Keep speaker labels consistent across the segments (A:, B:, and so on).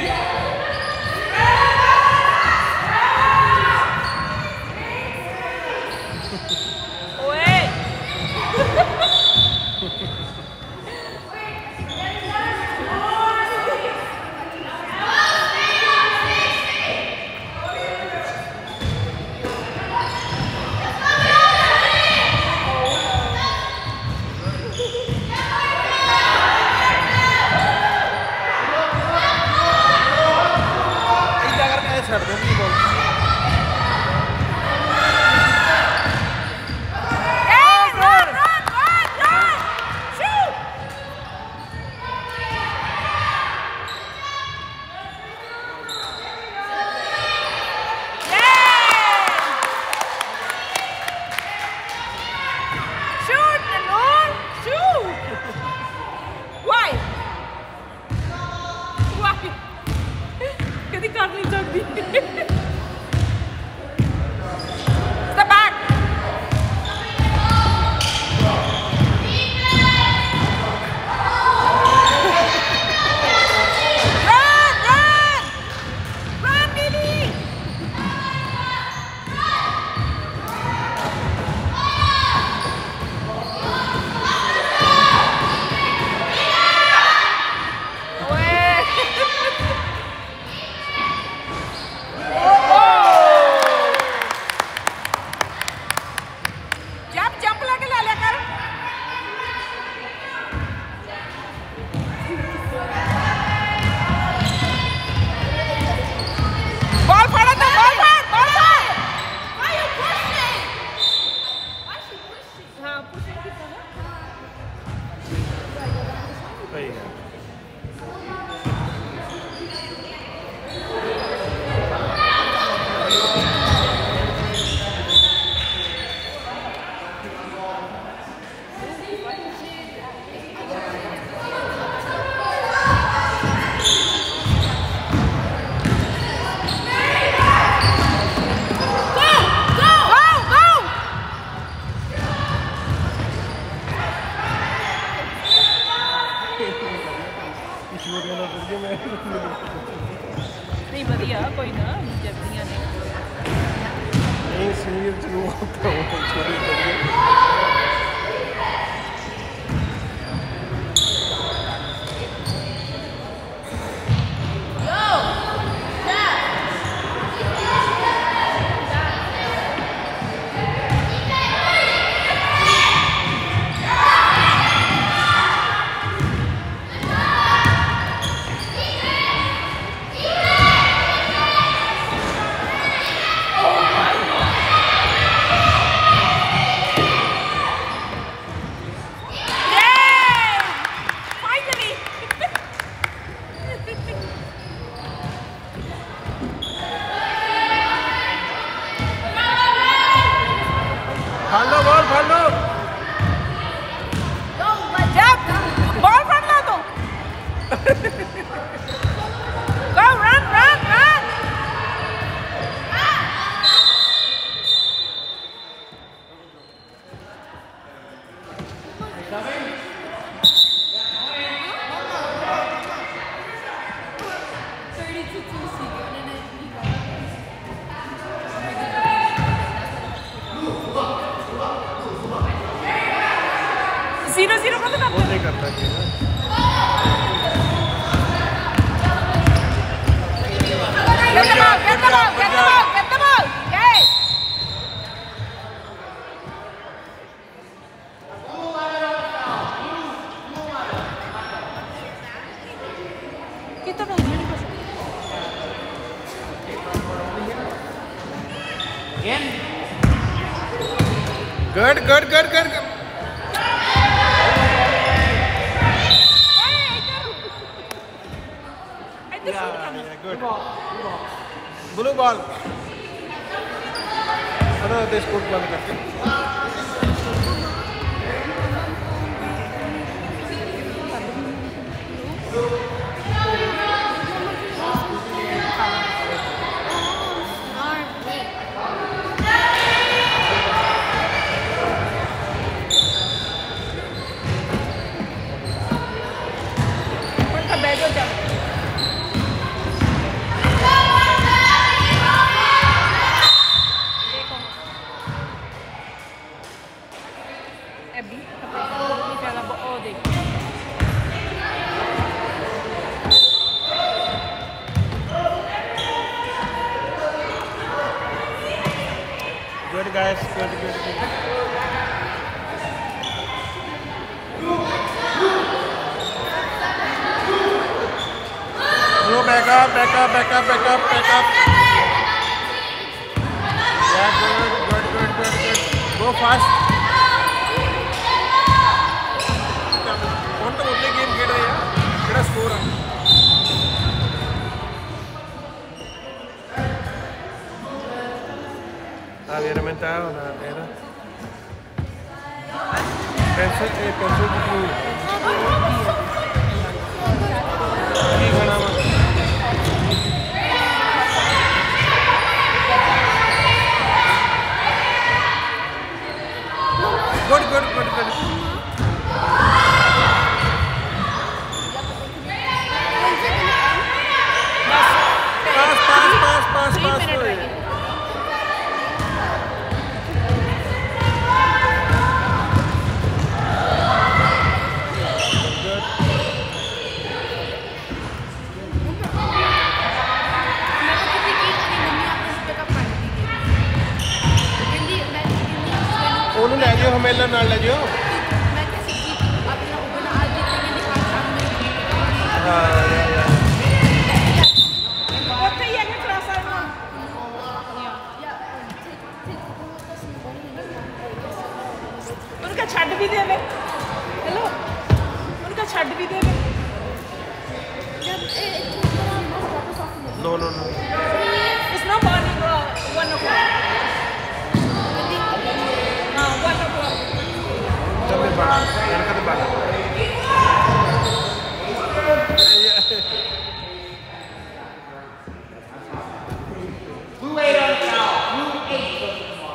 A: नहीं बढ़िया कोई ना जल्दियां
B: नहीं सीनियर जरूर होता हूँ छोटे good. Yeah, good. Blue ball. Ano, this good ball करके. guys. Good. Go back up. Yeah, good. Go fast. कौन तो उतने गेम खेल रहे हैं? कितना स्कोर है? Veramente una era. Penso di più. Good. Pass. ਉਹਨੂੰ ਲੈ ਜਿਓ ਹਮੇਲਾ ਨਾਲ ਲੈ ਜਿਓ ਮੈਂ ਕਿਹਾ ਸੀ ਕਿ ਆਪਣਾ ਉਹ ਨਾਲ ਜਿੱਤੇਗੇ ਨਹੀਂ ਖਾਣ ਸਾਹਮਣੇ ਉੱਥੇ ਹੀ ਹੈਗੇ ਕਲਾਸਾਂ ਨੂੰ उनका छड़ भी देवे हेलो उनका छड़ भी देवे No.
A: It's not morning 1 o'clock. 1 o'clock.
B: जब मैं बाहर यार कब बाहर Blue 8 on foul. Blue 8.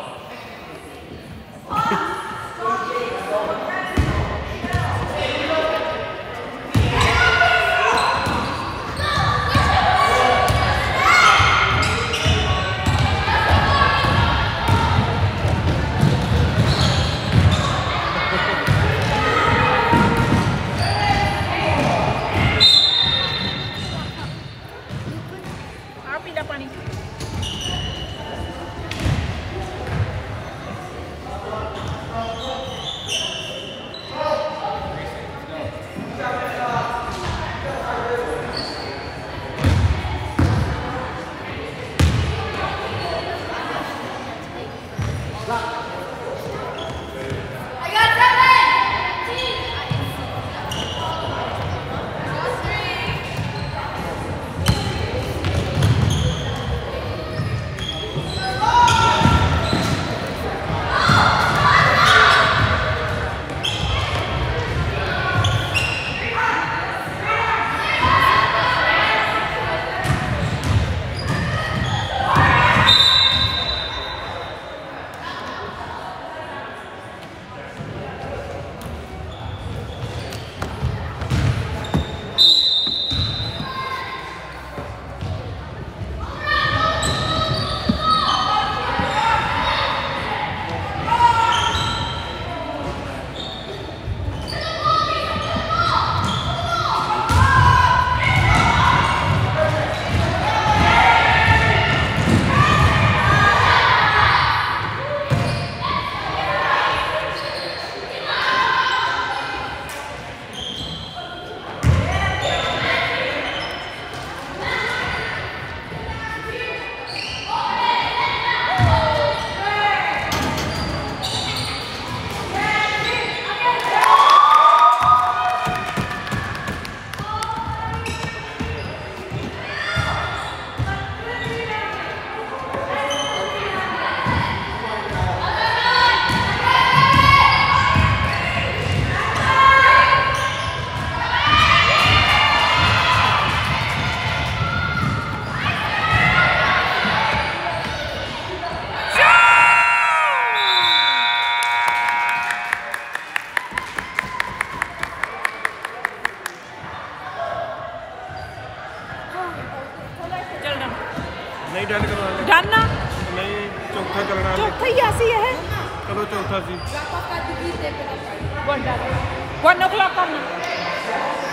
B: नहीं डन करना
A: डन ना
B: नहीं चौथा करना
A: चौथा ही ऐसी है
B: कदों चौथा सी
A: 1 o'clock करना